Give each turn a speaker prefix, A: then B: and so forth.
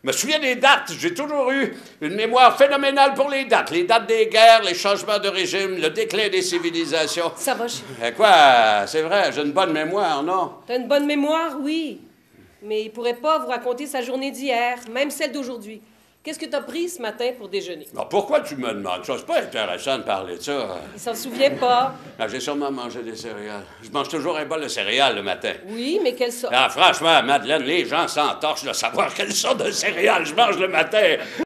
A: Je me souviens des dates. J'ai toujours eu une mémoire phénoménale pour les dates. Les dates des guerres, les changements de régime, le déclin des civilisations.
B: Ça va, chérie.
A: Quoi? C'est vrai, j'ai une bonne mémoire, non?
B: T'as une bonne mémoire, oui. Mais il pourrait pas vous raconter sa journée d'hier, même celle d'aujourd'hui. Qu'est-ce que t'as pris ce matin pour déjeuner?
A: Non, pourquoi tu me demandes ça? C'est pas intéressant de parler de ça.
B: Il s'en souvient pas.
A: Ah, j'ai sûrement mangé des céréales. Je mange toujours un bol de céréales le matin.
B: Oui, mais quelle sorte?
A: Ah, franchement, Madeleine, les gens s'entorchent de savoir quelle sorte de céréales je mange le matin.